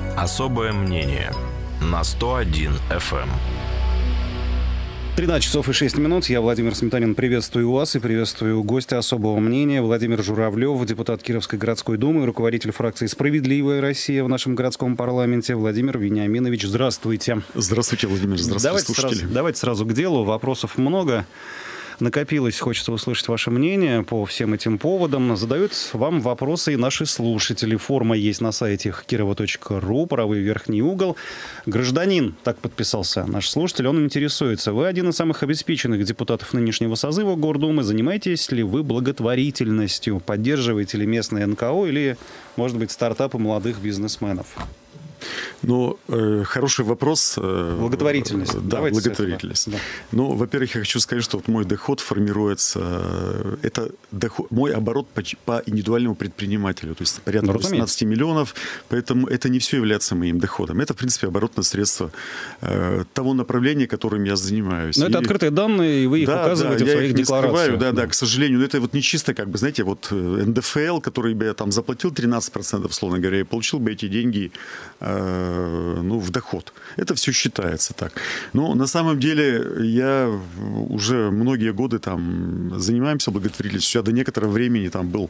Особое мнение на 101 FM. 13 часов и 6 минут. Я, Владимир Сметанин, приветствую вас и приветствую гостя особого мнения. Владимир Журавлев, депутат Кировской городской думы, руководитель фракции «Справедливая Россия» в нашем городском парламенте. Владимир Вениаминович, здравствуйте. Здравствуйте, Владимир. Здравствуйте, слушатели. Давайте сразу к делу. Вопросов много. Накопилось, хочется услышать ваше мнение по всем этим поводам. Задают вам вопросы и наши слушатели. Форма есть на сайте kirova.ru, правый верхний угол. Гражданин, так подписался наш слушатель, он интересуется. Вы один из самых обеспеченных депутатов нынешнего созыва Гордумы. Занимаетесь ли вы благотворительностью? Поддерживаете ли местные НКО или, может быть, стартапы молодых бизнесменов? Ну, хороший вопрос. Благотворительность. Да, давайте благотворительность. Да. Ну, во-первых, я хочу сказать, что вот мой доход формируется... Это доход, мой оборот по индивидуальному предпринимателю. То есть порядка 18 миллионов. Поэтому это не все является моим доходом. Это, в принципе, оборотное средство того направления, которым я занимаюсь. Но это открытые данные, и вы их указываете в своих декларациях. Да, к сожалению. Но это вот не чисто, как бы, знаете, вот НДФЛ, который бы я там заплатил 13%, условно говоря, и получил бы эти деньги в доход. Это все считается так. Но на самом деле я уже многие годы там занимаемся благотворительностью. Я до некоторого времени там был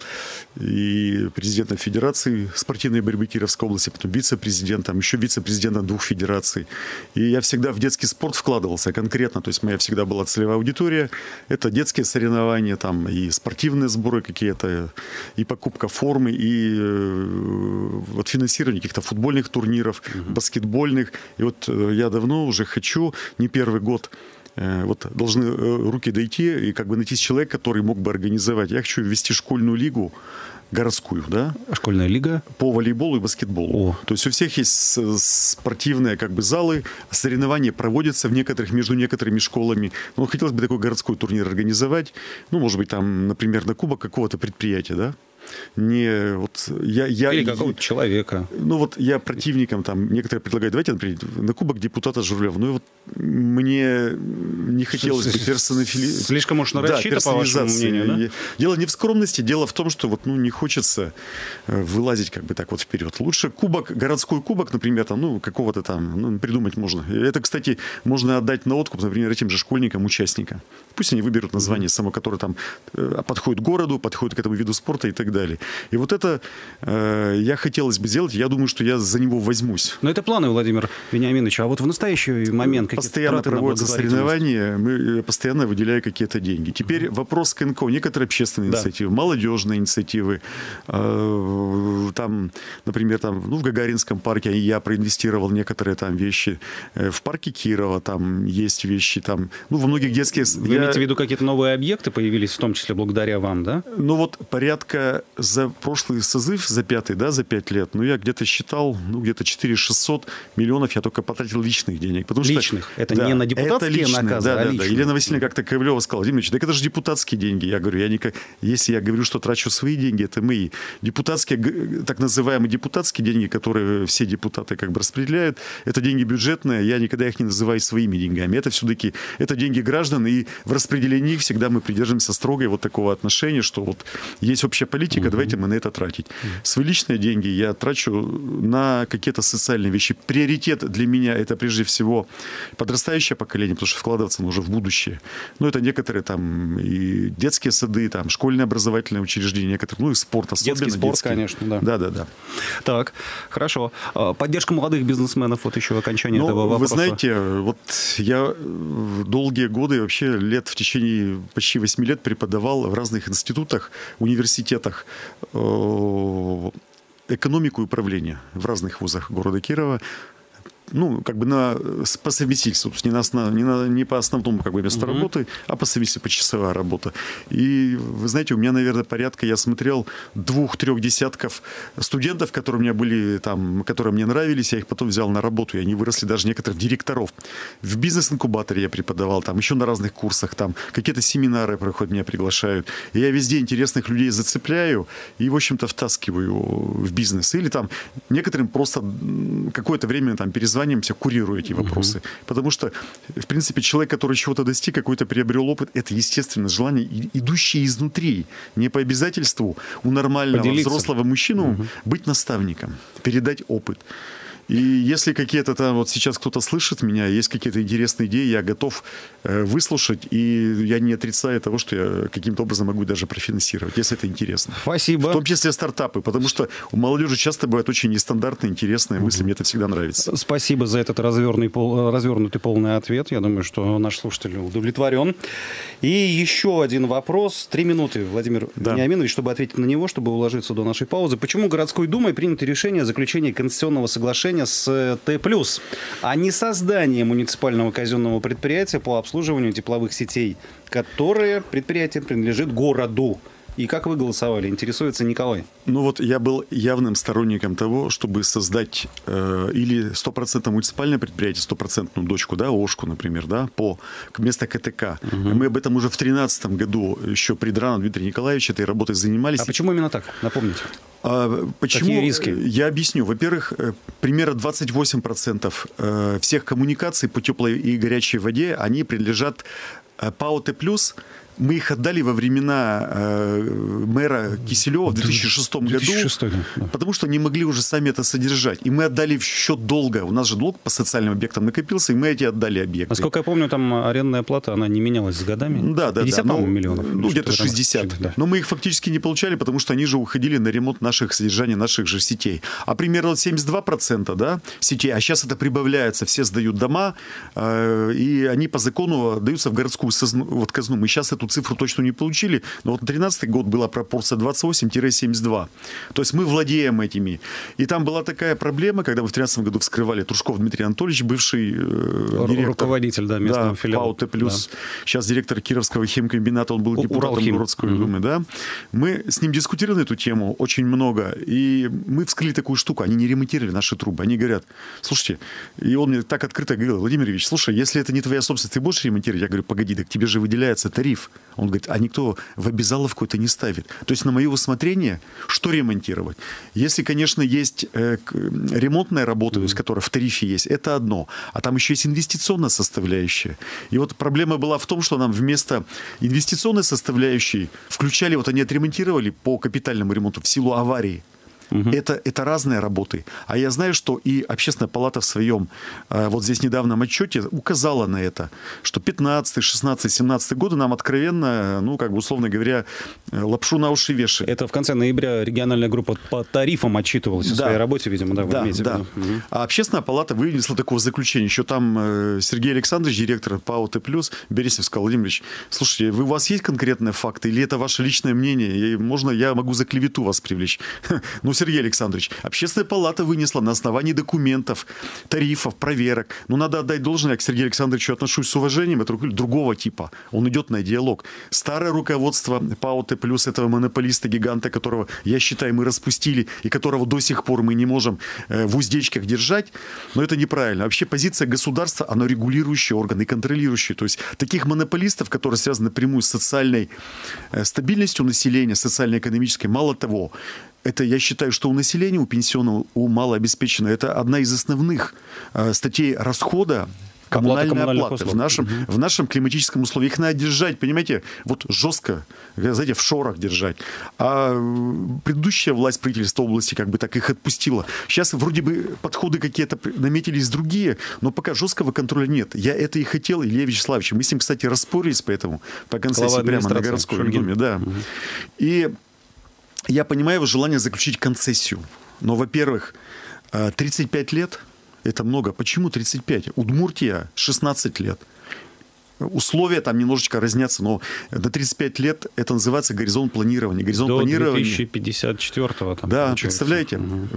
и президентом Федерации спортивной борьбы Кировской области, потом вице-президентом, еще вице-президентом 2 федераций. И я всегда в детский спорт вкладывался конкретно. То есть моя всегда была целевая аудитория. Это детские соревнования, там и спортивные сборы какие-то, и покупка формы, и вот финансирование каких-то футбольных турниров, баскетбольных. И вот я давно уже хочу, не первый год, вот должны руки дойти и как бы найти человека, который мог бы организовать. Я хочу ввести школьную лигу городскую, да? Школьная лига? По волейболу и баскетболу. То есть у всех есть спортивные как бы залы, соревнования проводятся между некоторыми школами. Но хотелось бы такой городской турнир организовать. Ну, может быть, там, например, на кубок какого-то предприятия, да? Не вот или какого-то человека. Ну вот я противникам там некоторые предлагают, давайте, например, на кубок депутата Журавлева. Ну вот мне не хотелось бы персонализировать. Слишком уж нарочито, по вашему мнению, да? Дело не в скромности, дело в том, что вот не хочется вылазить как бы так вот вперед. Лучше кубок, городской кубок, например, там, какого-то там, придумать можно. Это, кстати, можно отдать на откуп, например, этим же школьникам, участникам. Пусть они выберут название само, которое там подходит городу, подходит к этому виду спорта и так далее. И вот это я хотелось бы сделать. Я думаю, что я за него возьмусь. Но это планы, Владимир Вениаминович. А вот в настоящий момент какие-то постоянно проводятся соревнования, мы постоянно выделяем какие-то деньги. Теперь вопрос к НКО. Некоторые общественные инициативы, молодежные инициативы. Там, например, в Гагаринском парке я проинвестировал некоторые там вещи. В парке Кирова там есть вещи. Там, во многих детских... Вы имеете в виду, какие-то новые объекты появились, в том числе благодаря вам, да? Ну вот порядка за прошлый созыв, за 5 лет, я где-то считал, где-то 400-600 миллионов я только потратил личных денег. Личных? Это не на депутатские наказы, а личные. Елена Васильевна как-то Ковлева сказала: Владимир, так это же депутатские деньги. Я говорю, если я говорю, что трачу свои деньги, это мои. Депутатские, так называемые депутатские деньги, которые все депутаты как бы распределяют, это деньги бюджетные, я никогда их не называю своими деньгами. Это все-таки, это деньги граждан, и в распределении их всегда мы придерживаемся строго вот такого отношения, что вот есть общая политика, давайте мы на это тратить. Свои личные деньги я трачу на какие-то социальные вещи. Приоритет для меня это прежде всего подрастающее поколение, потому что вкладываться нужно в будущее. Это некоторые там и детские сады, там школьные образовательные учреждения, некоторые, и спорт, особенно детский спорт, детский. Конечно, да. Да. Так, хорошо. Поддержка молодых бизнесменов, вот еще окончание этого вопроса. Вы знаете, вот я долгие годы, вообще в течение почти 8 лет преподавал в разных институтах, университетах экономику и управление в разных вузах города Кирова. По совместительству, не по основному месту работы, а по совместительству, почасовая работа. И, вы знаете, у меня, наверное, порядка, я смотрел 2-3 десятков студентов, которые у меня были там, которые мне нравились, я их потом взял на работу, и они выросли даже некоторых директоров. В бизнес-инкубаторе я преподавал, там, еще на разных курсах, там, какие-то семинары проходят, меня приглашают. И я везде интересных людей зацепляю и, в общем-то, втаскиваю в бизнес. Или там некоторым просто какое-то время там перезваниваю, курирую эти вопросы. Потому что, в принципе, человек, который чего-то достиг, какой-то приобрел опыт, это, естественно, желание, идущее изнутри, не по обязательству у нормального взрослого мужчину быть наставником, передать опыт. И если какие-то там, вот сейчас кто-то слышит меня, есть какие-то интересные идеи, я готов выслушать, и я не отрицаю того, что я каким-то образом могу даже профинансировать, если это интересно. Спасибо. В том числе стартапы, потому что у молодежи часто бывают очень нестандартные, интересные мысли, мне это всегда нравится. Спасибо за этот развернутый полный ответ. Я думаю, что наш слушатель удовлетворен. И еще один вопрос. 3 минуты, Владимир Вениаминович, чтобы ответить на него, чтобы уложиться до нашей паузы. Почему городской думой принято решение о заключении концессионного соглашения с Т+, а не создании муниципального казенного предприятия по обслуживанию тепловых сетей, которое предприятие принадлежит городу? И как вы голосовали? Интересуется Николай. Ну вот я был явным сторонником того, чтобы создать или 100% муниципальное предприятие, 100% дочку, да, ОШКу, например, да, вместо КТК. Мы об этом уже в 2013 году еще при Драном Дмитрия Николаевича этой работой занимались. А почему именно так? Напомните. Почему? Какие риски? Я объясню. Во-первых, примерно 28% всех коммуникаций по теплой и горячей воде, они принадлежат ПАО Т+. Мы их отдали во времена мэра Киселева в 2006 году, потому что не могли уже сами это содержать. И мы отдали в счет долга. У нас же долг по социальным объектам накопился, и мы эти отдали объекты. Насколько я помню, там арендная плата, она не менялась с годами. Да. 50, по-моему, миллионов. Ну, где-то 60. Да. Но мы их фактически не получали, потому что они же уходили на ремонт содержания наших же сетей. А примерно 72% да, сетей, а сейчас это прибавляется, все сдают дома, и они по закону отдаются в городскую казну. Мы сейчас эту цифру точно не получили, но вот 2013 год была пропорция 28-72. То есть мы владеем этими. И там была такая проблема, когда мы в 2013 году вскрывали, Трушков Дмитрий Анатольевич, бывший директор. Руководитель, да, местного филиала. ПАО Т+, сейчас директор Кировского химкомбината, он был депутатом городской думы, да. Мы с ним дискутировали на эту тему очень много, и мы вскрыли такую штуку, они не ремонтировали наши трубы, они говорят, слушайте, и он мне так открыто говорил, Владимир Ильич, слушай, если это не твоя собственность, ты будешь ремонтировать? Я говорю, погоди, так тебе же выделяется тариф. Он говорит, а никто в обязаловку это не ставит. То есть на мое усмотрение, что ремонтировать? Если, конечно, есть ремонтная работа, то есть, которая в тарифе есть, это одно. А там еще есть инвестиционная составляющая. И вот проблема была в том, что нам вместо инвестиционной составляющей включали, вот они отремонтировали по капитальному ремонту в силу аварии. Это разные работы. А я знаю, что и Общественная палата в своем вот здесь недавнем отчете указала на это, что 15, 16, 17 годы нам откровенно, ну, как бы условно говоря, лапшу на уши вешали. Это в конце ноября региональная группа по тарифам отчитывалась о своей работе, видимо, да, вы имеете в виду. А Общественная палата вынесла такое заключение. Еще там Сергей Александрович, директор ПАО Т+, Бересев, сказал, Владимир Ильич, слушайте, у вас есть конкретные факты или это ваше личное мнение? Можно я могу за клевету вас привлечь? Ну, Сергей Александрович, Общественная палата вынесла на основании документов, тарифов, проверок. Но надо отдать должное, я к Сергею Александровичу отношусь с уважением, это другого типа. Он идет на диалог. Старое руководство ПАО Т+, этого монополиста-гиганта, которого, я считаю, мы распустили, и которого до сих пор мы не можем в уздечках держать, но это неправильно. Вообще позиция государства, она регулирующий орган и контролирующий. То есть таких монополистов, которые связаны напрямую с социальной стабильностью населения, социально-экономической, мало того, это, я считаю, что у населения, у пенсионного, у малообеспеченного, это одна из основных статей расхода коммунальной оплаты в нашем климатическом условии. Их надо держать, понимаете, вот жестко, знаете, в шорах держать. А предыдущая власть правительства области как бы так их отпустила. Сейчас вроде бы подходы какие-то наметились другие, но пока жесткого контроля нет. Я это и хотел, Илья Вячеславович. Мы с ним, кстати, распорились по концессии прямо на городской думе. Да. И я понимаю его желание заключить концессию. Но, во-первых, 35 лет – это много. Почему 35? Удмуртия – 16 лет. Условия там немножечко разнятся, но до 35 лет это называется горизонт планирования. Горизонт до планирования, 2054-го. Там, да, представляете,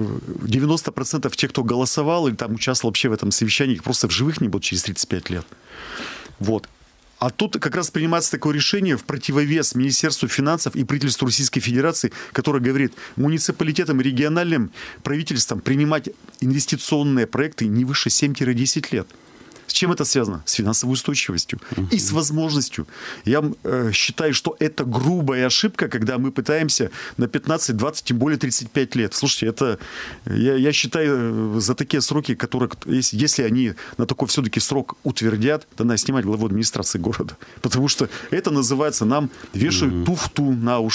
90% тех, кто голосовал или там участвовал вообще в этом совещании, их просто в живых не будет через 35 лет. Вот. А тут как раз принимается такое решение в противовес Министерству финансов и правительству Российской Федерации, которое говорит муниципалитетам и региональным правительствам принимать инвестиционные проекты не выше 7-10 лет. С чем это связано? С финансовой устойчивостью и с возможностью. Я считаю, что это грубая ошибка, когда мы пытаемся на 15, 20, тем более 35 лет. Слушайте, это, я считаю, за такие сроки, которые, если они на такой все-таки срок утвердят, то надо снимать главу администрации города. Потому что это называется, нам вешают туфту на уши.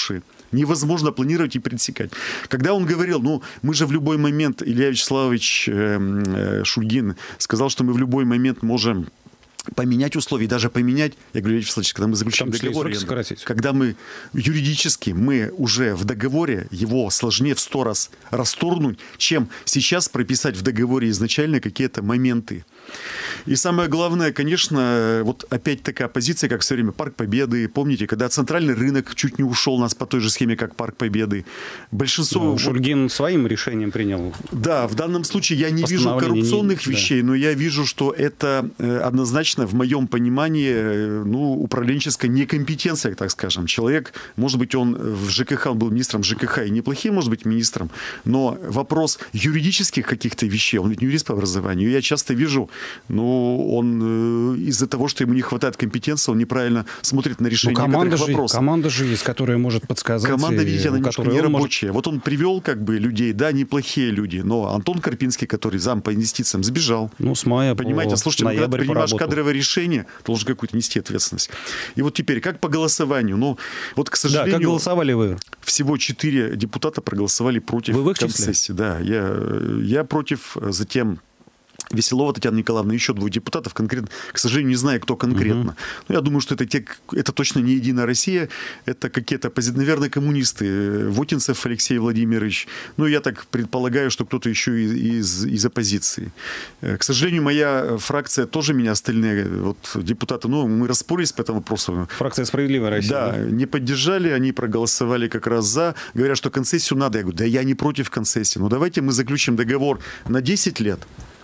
Невозможно планировать и предсекать. Когда он говорил, ну, мы же в любой момент, Илья Вячеславович Шульгин сказал, что мы в любой момент можем поменять условия, даже поменять, я говорю, Илья Вячеславович, когда мы заключаем договор, когда мы юридически, мы уже в договоре, его сложнее в 100 раз расторгнуть, чем сейчас прописать в договоре изначально какие-то моменты. И самое главное, конечно, вот опять такая позиция, как все время Парк Победы. Помните, когда центральный рынок чуть не ушел у нас по той же схеме, как Парк Победы. Большинство... Да, Шульгин своим решением принял. Да, в данном случае я не вижу коррупционных вещей, но я вижу, что это однозначно, в моем понимании, ну, управленческая некомпетенция, так скажем. Человек, может быть, он в ЖКХ, он был министром ЖКХ и неплохим, может быть, министром, но вопрос юридических каких-то вещей, он ведь не юрист по образованию, я часто вижу, ну, он из-за того, что ему не хватает компетенции, он неправильно смотрит на решение некоторых вопросов. Команда же есть, которая может подсказать. Команда, видите, она немножко не рабочая. Вот он привел как бы людей, да, неплохие люди, но Антон Карпинский, который зам по инвестициям, сбежал. Ну, с мая понимаете, слушайте, когда ты принимаешь кадровое решение, ты должен какую-то нести ответственность. И вот теперь, как по голосованию? Ну, вот, к сожалению... Да, как голосовали вы? Всего 4 депутата проголосовали против концессии. Да, я против, затем... Веселова Татьяна Николаевна, еще 2 депутатов, конкретно, к сожалению, не знаю, кто конкретно. Но я думаю, что это точно не «Единая Россия», это какие-то, наверное, коммунисты. Вотинцев Алексей Владимирович. Ну, я так предполагаю, что кто-то еще из оппозиции. К сожалению, моя фракция тоже меня, остальные вот, депутаты, ну, мы распорились по этому вопросу. Фракция «Справедливая Россия». Да, не поддержали, они проголосовали как раз за. Говорят, что концессию надо. Я говорю, да я не против концессии. Ну, давайте мы заключим договор на 10 лет.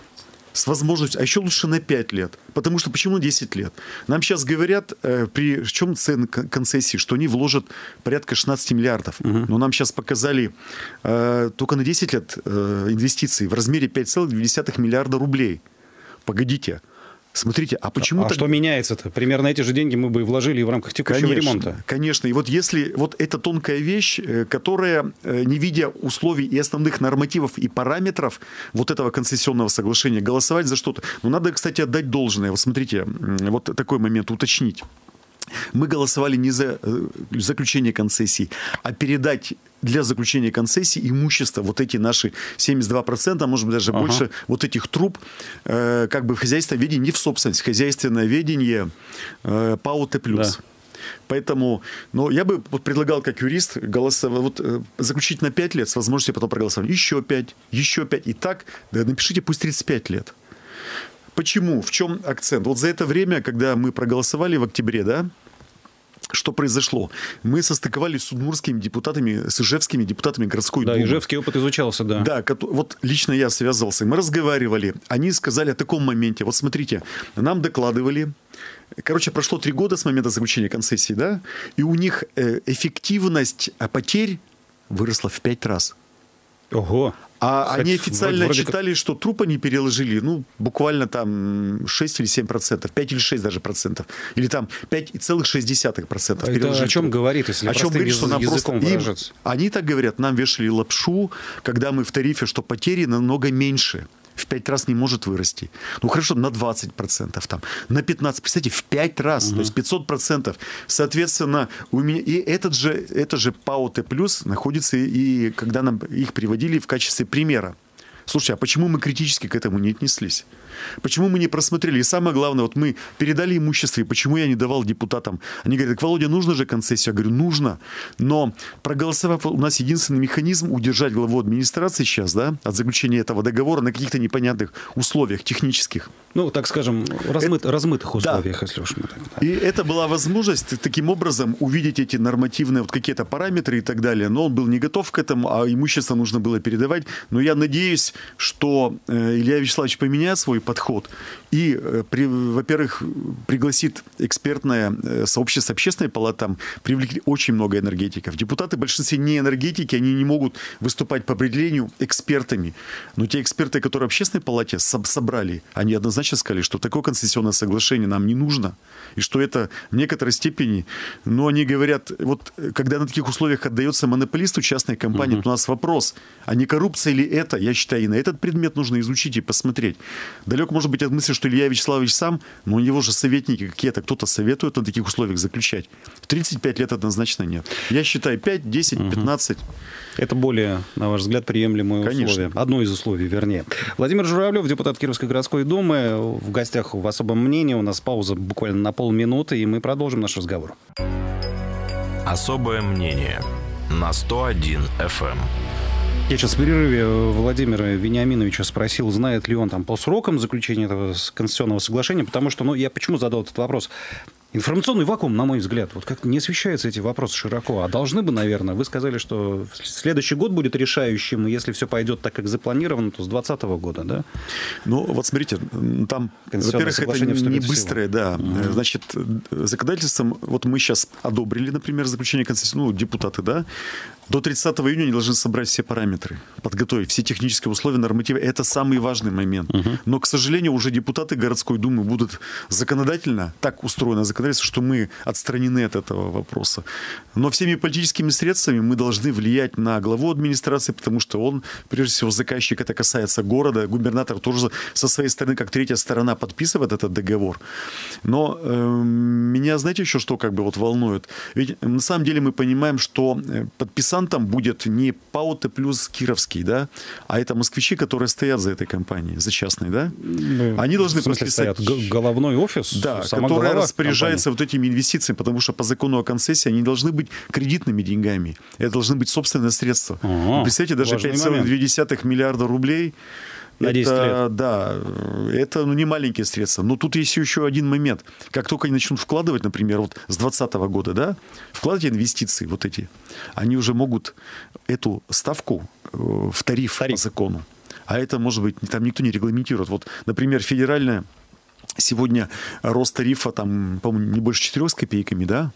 С возможностью, а еще лучше на 5 лет. Потому что почему 10 лет? Нам сейчас говорят, при чем цены концессии, что они вложат порядка 16 миллиардов. Но нам сейчас показали только на 10 лет инвестиций в размере 5,2 миллиарда рублей. Погодите. Смотрите, а почему... что меняется-то? Примерно эти же деньги мы бы вложили в рамках текущего ремонта. Конечно. И вот если... Вот это тонкая вещь, которая, не видя условий и основных нормативов и параметров вот этого концессионного соглашения, голосовать за что-то... Но надо, кстати, отдать должное. Вот смотрите, вот такой момент уточнить. Мы голосовали не за заключение концессий, а передать для заключения концессии имущество, вот эти наши 72%, а может быть даже больше, вот этих труб, как бы в хозяйственном ведении, не в собственность, в хозяйственное ведение ПАО Т+. Да. Поэтому, ну, я бы вот предлагал, как юрист, заключить на 5 лет с возможностью потом проголосовать. Еще 5. И так, да, напишите, пусть 35 лет. Почему? В чем акцент? Вот за это время, когда мы проголосовали в октябре, да, что произошло? Мы состыковались с удмуртскими депутатами, с ижевскими депутатами городской думы. Да, ижевский опыт изучался, да. Да, вот лично я связывался, мы разговаривали. Они сказали о таком моменте. Вот смотрите, нам докладывали. Короче, прошло 3 года с момента заключения концессии, да, и у них эффективность потерь выросла в 5 раз. Ого! А они официально отчитали, что труп они переложили, ну, буквально там 6 или 7%, 5 или 6 даже процентов. Или там 5,6% переложили. Это о чем говорит, если простым языком выражаться? Они так говорят, нам вешали лапшу, когда мы в тарифе, что потери намного меньше. В 5 раз не может вырасти. Ну, хорошо, на 20%, там, на 15%. Представьте, в 5 раз, то есть 500%. Соответственно, у меня... И это же ПАО Т+, находится, и когда нам их приводили в качестве примера. Слушайте, а почему мы критически к этому не отнеслись? Почему мы не просмотрели? И самое главное, вот мы передали имущество, и почему я не давал депутатам? Они говорят, Володя, нужно же концессию? Я говорю, нужно. Но проголосовав, у нас единственный механизм удержать главу администрации сейчас, да, от заключения этого договора на каких-то непонятных условиях технических. Ну, так скажем, размытых условиях, да. Если уж мы так. Да. И это была возможность таким образом увидеть эти нормативные вот какие-то параметры и так далее. Но он был не готов к этому, а имущество нужно было передавать. Но я надеюсь, что Илья Вячеславович поменяет свой подход и, во-первых, пригласит экспертное сообщество, общественной палаты, там привлекли очень много энергетиков. Депутаты в большинстве не энергетики, они не могут выступать по определению экспертами. Но те эксперты, которые в общественной палате собрали, они однозначно сказали, что такое концессионное соглашение нам не нужно. И что это в некоторой степени, но они говорят, вот когда на таких условиях отдается монополисту частной компании, то у нас вопрос, а не коррупция ли это? Я считаю, и на этот предмет нужно изучить и посмотреть. Далеко может быть от мысли, что Илья Вячеславович сам, но у него же советники какие-то, кто-то советует на таких условиях заключать. В 35 лет однозначно нет. Я считаю 5, 10, 15. Это более, на ваш взгляд, приемлемые условия. Одно из условий, вернее. Владимир Журавлев, депутат Кировской городской думы, в гостях в особом мнении. У нас пауза буквально на полминуты, и мы продолжим наш разговор. Особое мнение на 101 FM. Я сейчас в перерыве Владимира Вениаминовича спросил, знает ли он там по срокам заключения этого конституционного соглашения, потому что, я почему задал этот вопрос? Информационный вакуум, на мой взгляд, вот как-то не освещаются эти вопросы широко. А должны бы, наверное. Вы сказали, что следующий год будет решающим, и если все пойдет так, как запланировано, то с 2020 года, да? Ну, вот смотрите, там, во-первых, это не быстрое, да. Значит, законодательством, вот мы сейчас одобрили, например, заключение конституционного, депутаты, да, до 30 июня они должны собрать все параметры, подготовить все технические условия, нормативы. Это самый важный момент. Но, к сожалению, уже депутаты городской думы будут законодательно, так устроено законодательство, что мы отстранены от этого вопроса. Но всеми политическими средствами мы должны влиять на главу администрации, потому что он, прежде всего, заказчик, это касается города. Губернатор тоже со своей стороны, как третья сторона, подписывает этот договор. Но меня, знаете, еще что волнует? Ведь на самом деле мы понимаем, что подписантом будет не ПАО Т+, Кировский, да, а это москвичи, которые стоят за этой компанией, за частной, да? Они должны подписать... Головной офис? Да, который распоряжается вот этими инвестициями, потому что по закону о концессии они должны быть кредитными деньгами. Это должны быть собственные средства. Представляете, даже 5,2 миллиарда рублей... На 10 лет. Да, это не маленькие средства. Но тут есть еще один момент. Как только они начнут вкладывать, например, вот с 2020 года, да, вкладывать инвестиции вот эти, они уже могут эту ставку в тариф по закону. А это, может быть, там никто не регламентирует. Вот, например, федеральная сегодня рост тарифа, там, по-моему, не больше 4 с копейками, да,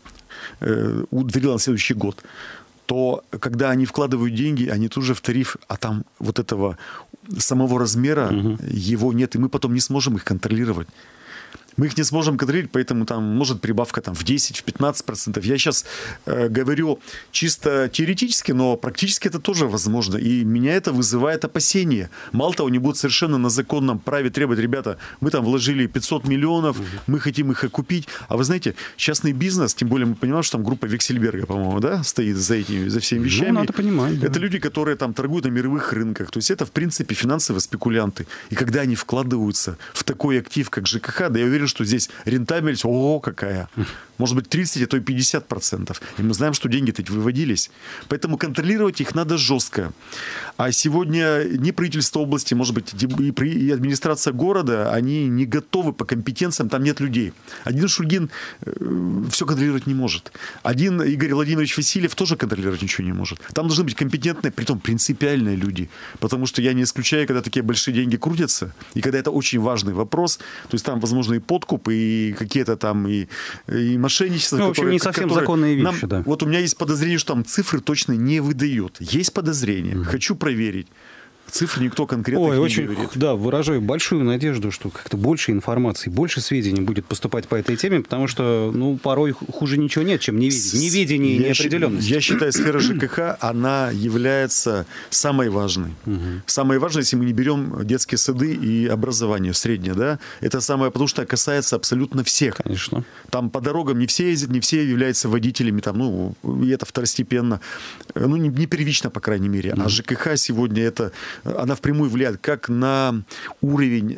удвоила на следующий год. То когда они вкладывают деньги, они тут же в тариф, а там вот этого самого размера его нет, и мы потом не сможем их контролировать. Мы их не сможем контролировать, поэтому там может прибавка в 10, в 15%. Я сейчас говорю чисто теоретически, но практически это тоже возможно. И меня это вызывает опасения. Мало того, они будут совершенно на законном праве требовать, ребята, мы там вложили 500 миллионов, мы хотим их окупить. А вы знаете, частный бизнес, тем более мы понимаем, что там группа Вексельберга, по-моему, да, стоит за всеми вещами. Надо понимать, да. Это люди, которые там торгуют на мировых рынках. То есть это, в принципе, финансовые спекулянты. И когда они вкладываются в такой актив, как ЖКХ, да я уверен, что здесь рентабельность, ого, какая. Может быть, 30, а то и 50%. И мы знаем, что деньги-то выводились. Поэтому контролировать их надо жестко. А сегодня ни правительство области, может быть, и администрация города, они не готовы по компетенциям, там нет людей. Один Шульгин все контролировать не может. Один Игорь Владимирович Васильев тоже контролировать ничего не может. Там должны быть компетентные, притом принципиальные люди. Потому что я не исключаю, когда такие большие деньги крутятся, и когда это очень важный вопрос, то есть там, возможно, и подкуп, и какие-то там и мошенничество. В общем, не совсем законные вещи, да. Вот у меня есть подозрение, что там цифры точно не выдают. Есть подозрение. Хочу проверить. Цифры никто конкретно не говорит. Да, выражаю большую надежду, что как-то больше информации, больше сведений будет поступать по этой теме, потому что, порой хуже ничего нет, чем неведение и неопределенность. Я считаю, сфера ЖКХ, она является самой важной. Самой важной, если мы не берем детские сады и образование среднее, да, это самое, потому что касается абсолютно всех. Конечно. Там по дорогам не все ездят, не все являются водителями, там, и это второстепенно, не первично, по крайней мере. А ЖКХ сегодня она впрямую влияет как на уровень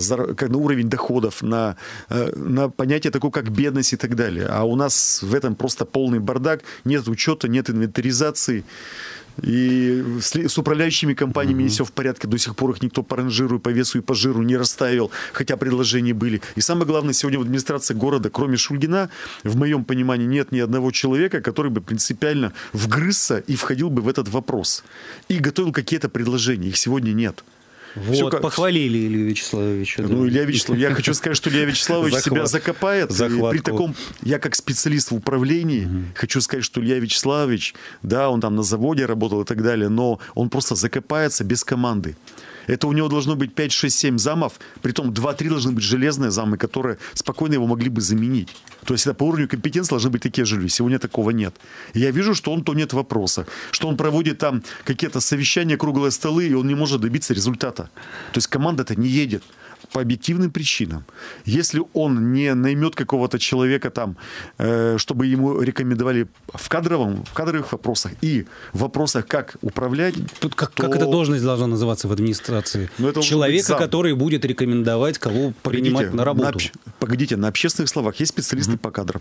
доходов, на понятие такое, как бедность и так далее. А у нас в этом просто полный бардак, нет учета, нет инвентаризации. И с управляющими компаниями не все в порядке. До сих пор их никто по ранжиру, по весу и по жиру не расставил, хотя предложения были. И самое главное, сегодня в администрации города, кроме Шульгина, в моем понимании, нет ни одного человека, который бы принципиально вгрызся и входил бы в этот вопрос. И готовил какие-то предложения. Их сегодня нет. Вот, похвалили Илью Вячеславовича. Илья Вячеславович, я хочу сказать, что Илья Вячеславович себя закопает. При таком, я как специалист в управлении, хочу сказать, что Илья Вячеславович, да, он там на заводе работал и так далее, но он просто закопается без команды. Это у него должно быть 5, 6, 7 замов, притом 2-3 должны быть железные замы, которые спокойно его могли бы заменить. То есть это по уровню компетенции должны быть такие же люди. Сегодня такого нет. И я вижу, что он тонет в вопросах, что он проводит там какие-то совещания, круглые столы, и он не может добиться результата. То есть команда-то не едет. по объективным причинам. Если он не наймет какого-то человека там, чтобы ему рекомендовали в кадровых вопросах и в вопросах, как управлять... Тут как эта должность должна называться в администрации? Это человека, который будет рекомендовать, кого принимать на работу. На общественных словах есть специалисты по кадрам.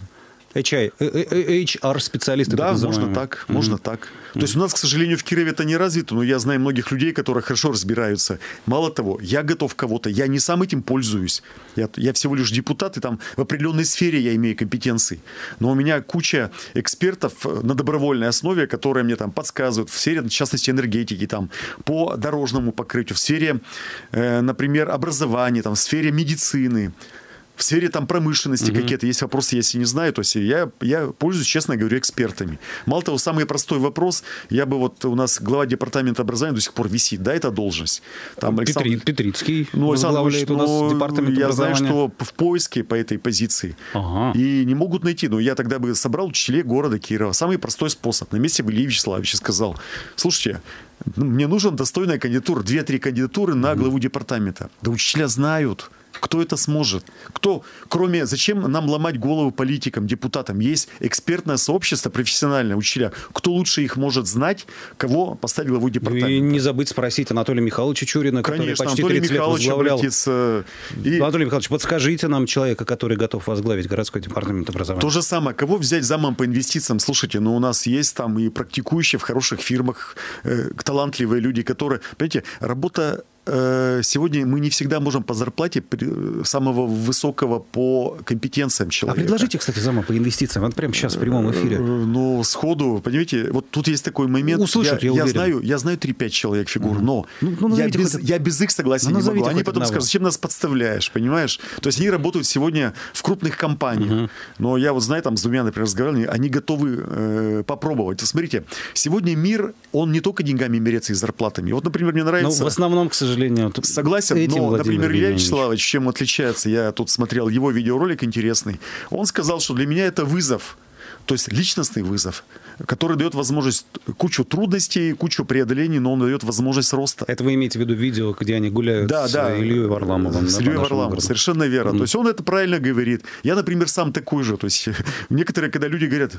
HR-специалисты. Да, можно так. То есть у нас, к сожалению, в Кирове это не развито, но я знаю многих людей, которые хорошо разбираются. Мало того, я готов кого-то, я не сам этим пользуюсь. Я всего лишь депутат, и там в определенной сфере я имею компетенции. Но у меня куча экспертов на добровольной основе, которые мне там подсказывают в сфере, в частности, энергетики, там, по дорожному покрытию, в сфере, например, образования, там, в сфере медицины. В сфере там промышленности какие-то есть вопросы, я если не знаю, то есть я пользуюсь, честно говоря, экспертами. Мало того, самый простой вопрос, у нас глава департамента образования до сих пор висит, да, эта должность. Там Петрицкий возглавляет у нас департамент я образования. знаю, что в поиске по этой позиции. И не могут найти, но я тогда бы собрал учителей города Кирова. Самый простой способ. На месте бы Ильи Вячеславовича сказал: слушайте, мне нужна достойная кандидатура, 2-3 кандидатуры на главу департамента. Да учителя знают. Кто это сможет? Зачем нам ломать голову политикам, депутатам? Есть экспертное сообщество, профессиональное, учителя. Кто лучше их может знать, кого поставить главой департамента? И не забыть спросить Анатолия Михайловича Чурина, который почти 30 лет возглавлял. Анатолий Михайлович, подскажите нам человека, который готов возглавить городской департамент образования. То же самое. Кого взять замом по инвестициям? Слушайте, у нас есть там и практикующие в хороших фирмах талантливые люди, которые... Понимаете, работа... Сегодня мы не всегда можем по зарплате самого высокого по компетенциям человека. А предложите, кстати, зама по инвестициям. Вот прямо сейчас в прямом эфире. Сходу, понимаете, вот тут есть такой момент. Услышат, я знаю 3-5 человек фигур, но я без их согласия не могу. Они потом скажут: зачем нас подставляешь, понимаешь? То есть они работают сегодня в крупных компаниях. Но я знаю, там с двумя, например, разговаривал, они готовы попробовать. Смотрите, сегодня мир, он не только деньгами меряется и зарплатами. Вот, например, мне нравится... в основном, к сожалению, согласен, но, например, Илья Вячеславович, чем отличается? Я тут смотрел его видеоролик интересный. Он сказал, что для меня это вызов, то есть личностный вызов, который дает возможность кучу трудностей, кучу преодолений, но он дает возможность роста. Это вы имеете в виду видео, где они гуляют с Ильей Варламовым? С Ильей Варламовым, совершенно верно. То есть он это правильно говорит. Я, например, сам такой же. То есть некоторые, когда люди говорят: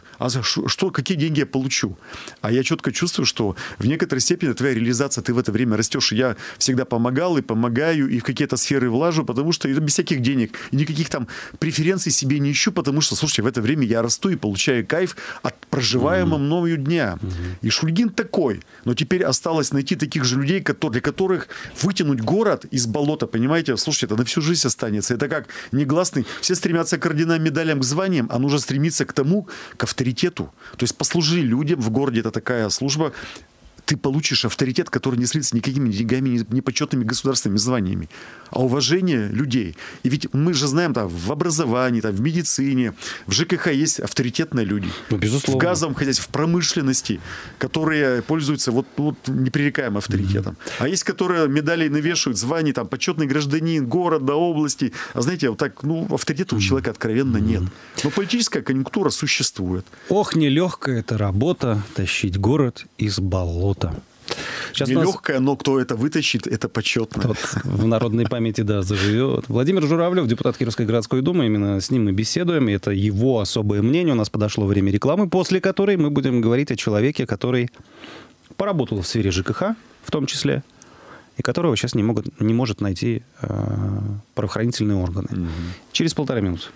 какие деньги я получу? А я четко чувствую, что в некоторой степени твоя реализация, ты в это время растешь. И я всегда помогал и помогаю, и в какие-то сферы влажу, потому что это без всяких денег. И никаких там преференций себе не ищу, потому что, слушайте, в это время я расту и получаю кайф от проживаемого мною дня. И Шульгин такой. Но теперь осталось найти таких же людей, для которых вытянуть город из болота, понимаете? Слушайте, это на всю жизнь останется. Это как негласный. Все стремятся к орденам, медалям, к званиям, а нужно стремиться к авторитету. То есть послужи людям в городе. Это такая служба. Ты получишь авторитет, который не слится никакими деньгами, ни почетными государственными званиями, а уважение людей. И ведь мы же знаем, в образовании, в медицине, в ЖКХ есть авторитетные люди. Безусловно. В газовом хозяйстве, в промышленности, которые пользуются непререкаемым авторитетом. А есть, которые медали навешивают, звания, почетный гражданин города, области. А знаете, авторитета у человека откровенно нет. Но политическая конъюнктура существует. Ох, нелегкая эта работа — тащить город из болота. Сейчас нелегкая, но кто это вытащит, это почетно. В народной памяти, заживет. Владимир Журавлев, депутат Кировской городской думы. Именно с ним мы беседуем. Это его особое мнение. У нас подошло время рекламы, после которой мы будем говорить о человеке, который поработал в сфере ЖКХ, в том числе, и которого сейчас не может найти правоохранительные органы. Через 1,5 минуты.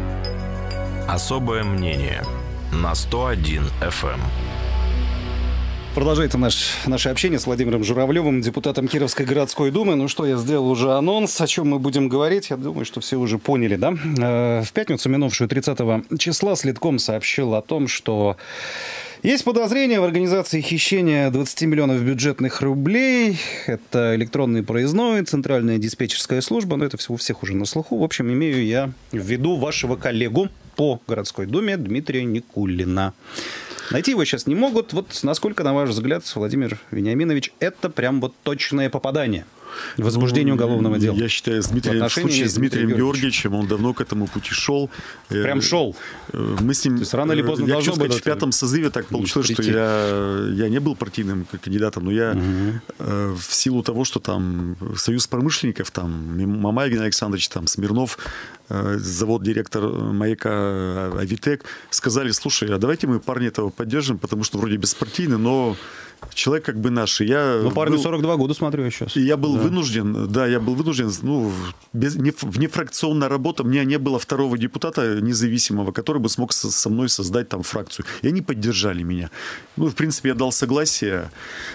Особое мнение на 101 FM. Продолжается наше общение с Владимиром Журавлевым, депутатом Кировской городской думы. Я сделал уже анонс, о чем мы будем говорить. Я думаю, что все уже поняли, да? В пятницу, минувшую 30 числа, Следком сообщил о том, что есть подозрение в организации хищения 20 миллионов бюджетных рублей. Это электронный проездной, центральная диспетчерская служба. Но это все у всех уже на слуху. В общем, имею я в виду вашего коллегу по городской думе Дмитрия Никулина. Найти его сейчас не могут. Насколько, на ваш взгляд, Владимир Вениаминович, это прям точное попадание? Возбуждение уголовного дела. Я считаю, в случае с Дмитрием Георгиевичем, он давно к этому пути шел. Прям шел? Мы с ним... То есть рано или поздно должно было... в 5-м созыве так получилось, что я не был партийным кандидатом, но я в силу того, что там союз промышленников, там Мамаев Геннадий Александрович, там Смирнов, завод-директор «Маяка» Авитек, сказали: слушай, а давайте мы парня этого поддержим, потому что вроде беспартийный, но человек как бы наш. Ну, парню 42 года, смотрю я сейчас. И я был вынужден, ну, внефракционная работа. У меня не было второго депутата независимого, который бы смог со мной создать там фракцию. И они поддержали меня. Ну, в принципе, я дал согласие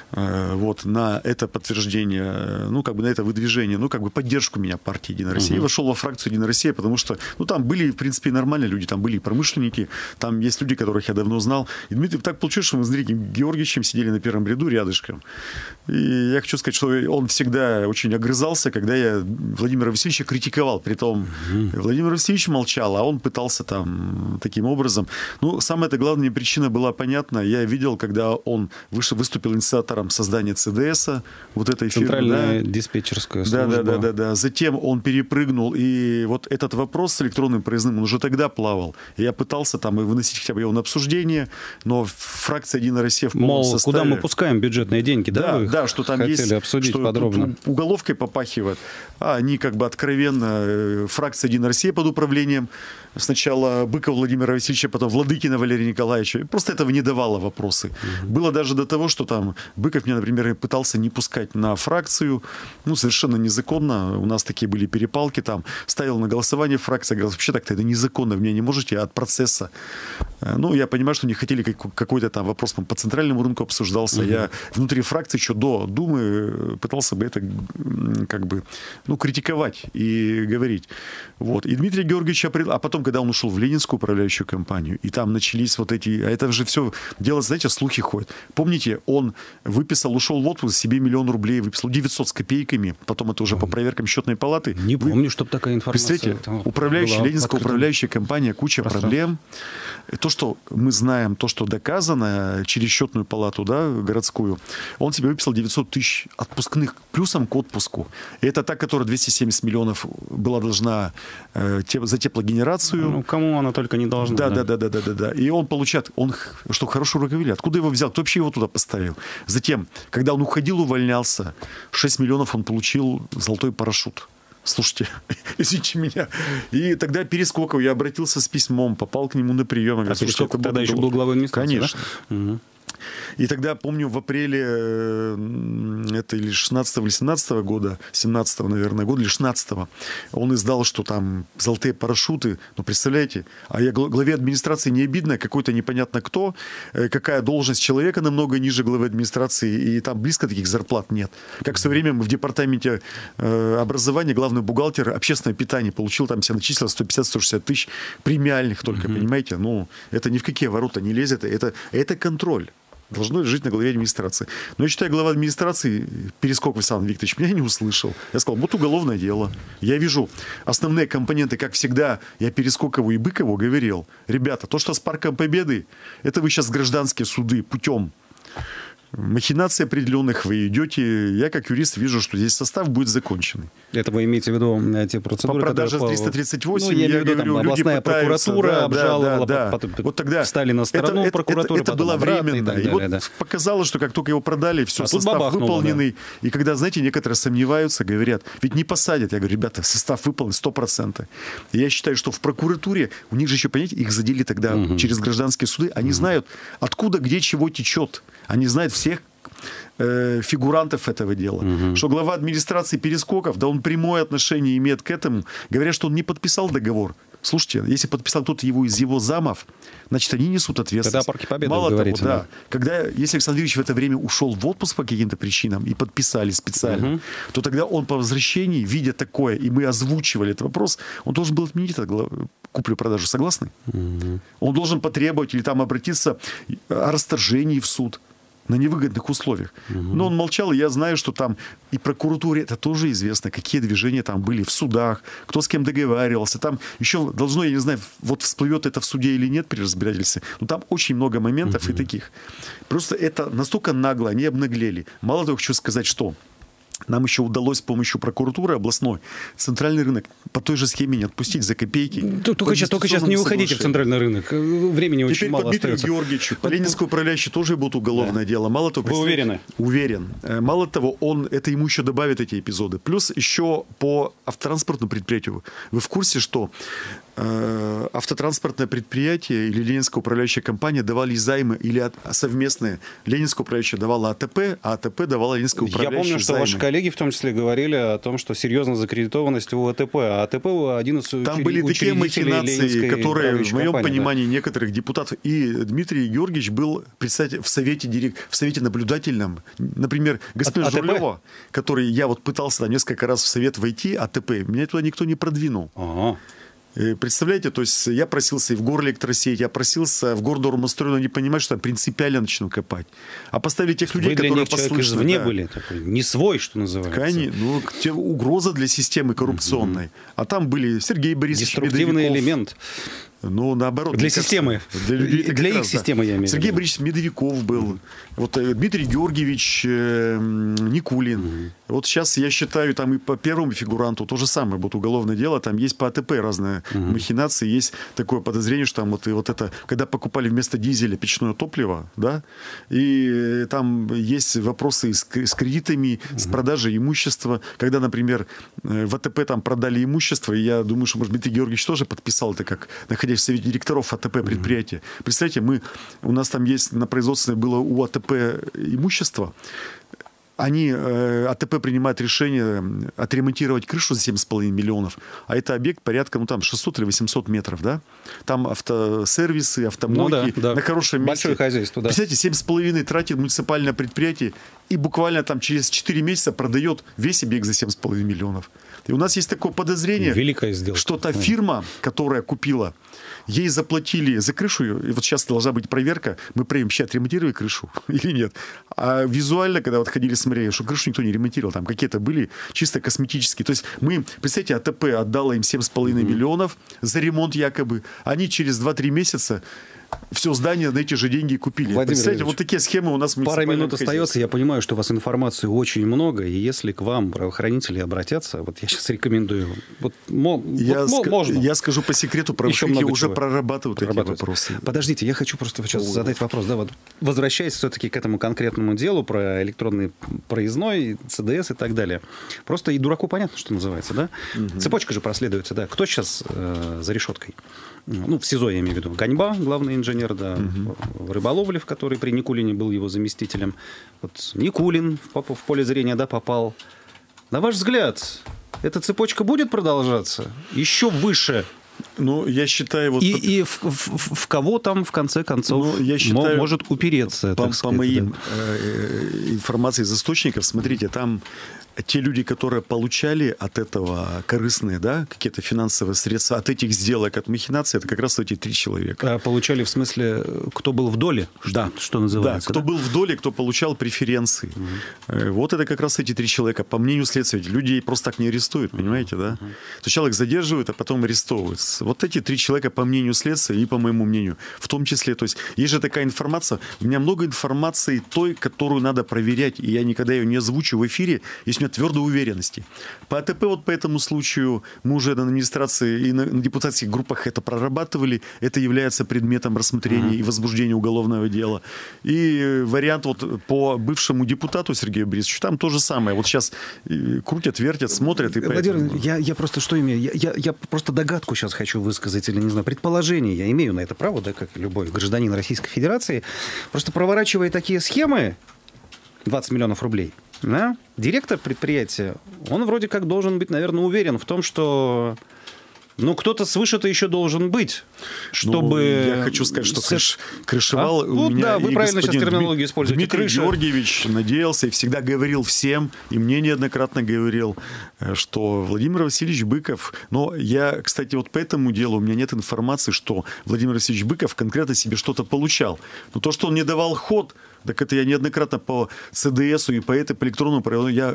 вот на это подтверждение, ну, как бы на это выдвижение, ну, как бы поддержку меня партии «Единая Россия». И вошел во фракцию «Единая Россия», потому что, ну, там были, в принципе, нормальные люди. Там были и промышленники, там есть люди, которых я давно знал. И, Дмитрий, так получилось, что мы с Дмитрием Георгиевичем сидели на первом ряду рядышком. И я хочу сказать, что он всегда очень огрызался, когда я Владимира Васильевича критиковал. Притом Владимир Васильевич молчал, а он пытался там таким образом. Ну, самая-то главная причина была понятна. Я видел, когда он выступил инициатором создания ЦДС, вот этой фирмы. Центральная диспетчерская служба. Да. Затем он перепрыгнул, и вот этот вопрос с электронным проездным, он уже тогда плавал. И я пытался там и выносить хотя бы его на обсуждение, но фракция «Единая Россия» в полном составе... куда мы пускаем бюджетные деньги, да? Да, что там хотели есть, обсудить что подробно. Уголовкой попахивает, а они как бы откровенно, фракция «Единая Россия» под управлением сначала Быкова Владимира Васильевича, потом Владыкина Валерия Николаевича. Просто этого не давало вопросы. Было даже до того, что там Быков меня, например, пытался не пускать на фракцию, ну, совершенно незаконно. У нас такие были перепалки, там, ставил на голосование фракция, говорил: вообще так-то это незаконно, вы меня не можете от процесса. Ну, я понимаю, что не хотели какой-то там вопрос по центральному рынку обсуждался. Я внутри фракции еще до Думы пытался бы это как бы, ну, критиковать и говорить. Вот. И Дмитрий Георгиевич, а потом, когда он ушел в Ленинскую управляющую компанию, и там начались вот эти... А это же все дело, знаете, слухи ходят. Помните, он ушел в отпуск, себе 1 000 000 рублей выписал, 900 с копейками, потом это уже по проверкам счетной палаты. Не помню, чтобы такая информация... Представляете, Ленинская управляющая компания, куча проблем. То, что мы знаем, то, что доказано через счетную палату, да, городскую, он себе выписал 900 000 отпускных плюсом к отпуску. И это та, которая 270 миллионов была должна за теплогенерацию. Ну, кому она только не должна. Да. И он получает, он что, хороший руководитель. Откуда его взял? Кто вообще его туда поставил? Затем, когда он уходил, увольнялся, 6 миллионов он получил золотой парашют. Слушайте, извините меня. И тогда Перескоков, я обратился с письмом, попал к нему на прием. А Перескоков тогда еще был главой администрации? Конечно. Да? Угу. И тогда, помню, в апреле, это или 16-го, или 17-го года, 17-го, наверное, года, или 16-го, он издал, что там золотые парашюты. Ну, представляете, а я главе администрации не обидно, какой-то непонятно кто, какая должность человека намного ниже главы администрации, и там близко таких зарплат нет. Как в свое время в департаменте образования главный бухгалтер общественное питание получил, там себя начислил 150-160 тысяч премиальных только, понимаете? Ну, это ни в какие ворота не лезет, это контроль. Должно жить на главе администрации. Но я считаю, глава администрации Перескоков Александр Викторович меня не услышал. Я сказал: вот уголовное дело. Я вижу основные компоненты, как всегда, я Перескокову и Быкову говорил: ребята, то, что с Парком Победы, это вы сейчас гражданские суды путем махинаций определенных вы идете. Я, как юрист, вижу, что здесь состав будет законченный. Это вы имеете в виду те процедуры, по продаже с 338, ну, я имею в виду, говорю, там, областная прокуратура обжаловала, да. Вот тогда встали на сторону прокуратуры, это было временно. И вот показалось, что как только его продали, все, состав выполненный. Да. И когда, знаете, некоторые сомневаются, говорят: ведь не посадят. Я говорю: ребята, состав выполнен 100%. И я считаю, что в прокуратуре, у них же еще, понимаете, их задели тогда через гражданские суды. Они знают, откуда, где, чего течет. Они знают всех фигурантов этого дела. Что глава администрации Перескоков, да, он прямое отношение имеет к этому. Говорят, что он не подписал договор. Слушайте, если подписал кто-то из его замов, значит, они несут ответственность. Когда Парки Победы, мало говорите, того, да. Если Александр Юрьевич в это время ушел в отпуск по каким-то причинам и подписали специально, то тогда он по возвращении, видя такое, и мы озвучивали этот вопрос, он должен был отменить это куплю-продажу. Согласны? Он должен потребовать или там обратиться о расторжении в суд на невыгодных условиях. Но он молчал, и я знаю, что там и прокуратуре это тоже известно, какие движения там были в судах, кто с кем договаривался. Там еще должно, я не знаю, вот всплывет это в суде или нет при разбирательстве, но там очень много моментов и таких. Просто это настолько нагло, они обнаглели. Мало того, хочу сказать, что Нам еще удалось с помощью прокуратуры областной центральный рынок по той же схеме не отпустить за копейки. Только сейчас не уходите в центральный рынок. Времени очень мало Дмитрию остается. Георгиевичу, по Ленинской управляющей тоже будет уголовное дело. Мало того, Вы уверены? Уверен. Мало того, это ему еще добавит эти эпизоды. Плюс еще по автотранспортному предприятию. Вы в курсе, что автотранспортное предприятие или Ленинская управляющая компания давали займы или совместные. Ленинская управляющая давала АТП, а АТП давала Ленинская управляющая. Я помню, что займы. ваши коллеги в том числе говорили о том, что серьезная закредитованность у АТП. А АТП один из Там были такие махинации, которые, в моем понимании, некоторых депутатов. И Дмитрий Георгиевич был представитель в совете наблюдательном. Например, господин Журлёва, который я вот пытался там несколько раз в совет войти, АТП, меня туда никто не продвинул. Ага. Представляете, то есть я просился и в Горэлектросеть, я просился в Гордормострой, но они понимают, что там принципиально начну копать. А поставили тех людей, которые послушны. Извне были, такой, не свой, что называется. Конечно, угроза для системы коррупционной. А там были Сергей Борисович деструктивный Медовиков. элемент. Ну, наоборот. Для системы. Для их системы, я имею в виду. Сергей Борисович Медовиков был. Вот Дмитрий Георгиевич Никулин. Вот сейчас, я считаю, там и по первому фигуранту то же самое будет уголовное дело. Там есть по АТП разные махинации. Есть такое подозрение, что там вот это, когда покупали вместо дизеля печное топливо, да, и там есть вопросы с кредитами, с продажей имущества. Когда, например, в АТП там продали имущество, и я думаю, что, может, Дмитрий Георгиевич тоже подписал это, как находясь в совете директоров АТП предприятия. Представляете, у нас там есть на производственной было у АТП имущество. АТП принимает решение отремонтировать крышу за 7,5 миллионов, а это объект порядка, там 600 или 800 метров, да? Там автосервисы, автомойки, на хорошем месте. Большое хозяйство, да. Представляете, 7,5 тратит муниципальное предприятие и буквально там через 4 месяца продает весь объект за 7,5 миллионов. И у нас есть такое подозрение, великая сделка, что та фирма, которая купила, ей заплатили за крышу, и вот сейчас должна быть проверка, мы вообще отремонтировали крышу или нет. А визуально, когда вот ходили, смотрели, что крышу никто не ремонтировал, там какие-то были чисто косметические. То есть представьте, АТП отдала им 7,5 миллионов за ремонт якобы, они через 2-3 месяца все здание на эти же деньги купили. Владимир Представляете, Юрьевич, вот такие схемы у нас в пара минут хозяйстве. остается. Я понимаю, что у вас информации очень много, и если к вам правоохранители обратятся, вот я сейчас рекомендую. Можно. Я скажу по секрету, правоохранители уже прорабатывают эти вопросы. Подождите, я хочу просто сейчас задать вопрос. Да, вот возвращаясь все-таки к этому конкретному делу про электронный проездной, ЦДС и так далее. Просто и дураку понятно, что называется, да? Цепочка же проследуется, да. Кто сейчас за решеткой? Ну, в СИЗО, я имею в виду. Ганьба, главный инженер, да, Рыболовлев, который при Никулине был его заместителем. Вот Никулин в поле зрения, да, попал. На ваш взгляд, эта цепочка будет продолжаться еще выше? Ну, я считаю... Вот и в кого там, в конце концов, я считаю, может упереться? По моим информации из источников, смотрите, там те люди, которые получали от этого корыстные, да, какие-то финансовые средства, от этих сделок, от махинаций, это как раз эти 3 человека. А получали в смысле, кто был в доле? Да, что называется. Да, кто был в доле, кто получал преференции. Вот это как раз эти 3 человека. По мнению следствия, людей просто так не арестуют, понимаете, да? То человек задерживают, а потом арестовывают. Вот эти 3 человека, по мнению следствия и по моему мнению, в том числе, то есть есть же такая информация, у меня много информации той, которую надо проверять, и я никогда ее не озвучу в эфире, есть у меня твердой уверенности. По АТП вот по этому случаю мы уже на администрации и на депутатских группах это прорабатывали. Это является предметом рассмотрения и возбуждения уголовного дела. И вариант вот по бывшему депутату Сергею Борисовичу, там то же самое. Вот сейчас крутят, вертят, смотрят. И Владимир, я просто что имею? Я просто догадку сейчас хочу высказать, или, не знаю, предположение. Я имею на это право, да, как любой гражданин Российской Федерации. Просто проворачивая такие схемы, 20 миллионов рублей, да? Директор предприятия, он вроде как должен быть, наверное, уверен в том, что кто-то свыше-то еще должен быть, чтобы... я хочу сказать, что крышевал у меня... Да, вы правильно сейчас терминологию используете. Дмитрий Георгиевич надеялся и всегда говорил всем, и мне неоднократно говорил, что Владимир Васильевич Быков... Но я, кстати, вот по этому делу у меня нет информации, что Владимир Васильевич Быков конкретно себе что-то получал. Но то, что он не давал ход, так это я неоднократно по ЦДСу и по электронному проводу я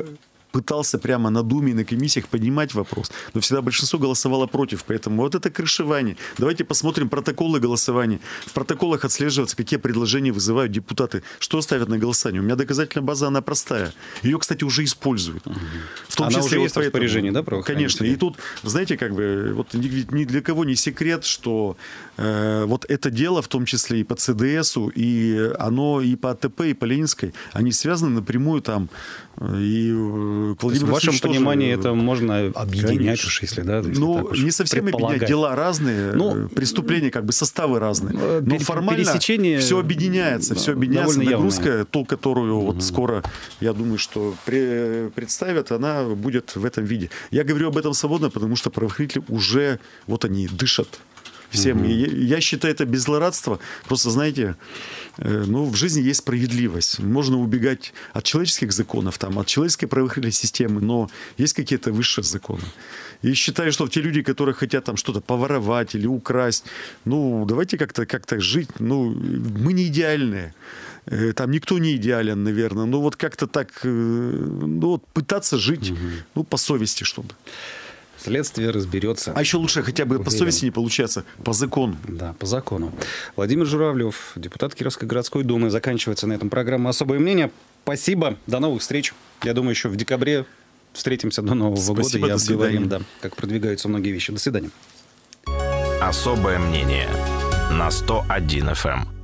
пытался прямо на Думе и на комиссиях поднимать вопрос, но всегда большинство голосовало против. Поэтому вот это крышевание. Давайте посмотрим протоколы голосования. В протоколах отслеживается, какие предложения вызывают депутаты, что ставят на голосование. У меня доказательная база, она простая. Ее, кстати, уже используют. В том она числе уже есть в распоряжении, да, конечно. И тут, знаете, как бы, вот ни для кого не секрет, что вот это дело, в том числе и по ЦДСу, и оно и по АТП, и по Ленинской, они связаны напрямую там. И в вашем понимании это можно объединять уж, если, да? Ну, не совсем объединять. Дела разные, преступления, как бы составы разные. Но формально все объединяется. Все объединяется. Нагрузка, ту, которую вот скоро, я думаю, что представят, она будет в этом виде. Я говорю об этом свободно, потому что правоохранители уже, вот они, дышат всем. Я считаю, это без злорадства. Просто, знаете, в жизни есть справедливость. Можно убегать от человеческих законов, там, от человеческой правоохранительной системы, но есть какие-то высшие законы. И считаю, что те люди, которые хотят там что-то поворовать или украсть, давайте как-то жить. Мы не идеальные. Там никто не идеален, наверное. Но вот как-то так, пытаться жить, по совести, чтобы. Следствие разберется. А еще лучше хотя бы по совести не получается, по закону. Да, по закону. Владимир Журавлев, депутат Кировской городской думы. Заканчивается на этом программа «Особое мнение». Спасибо. До новых встреч. Я думаю, еще в декабре встретимся до Нового года и обговорим, как продвигаются многие вещи. До свидания. «Особое мнение» на 101 FM.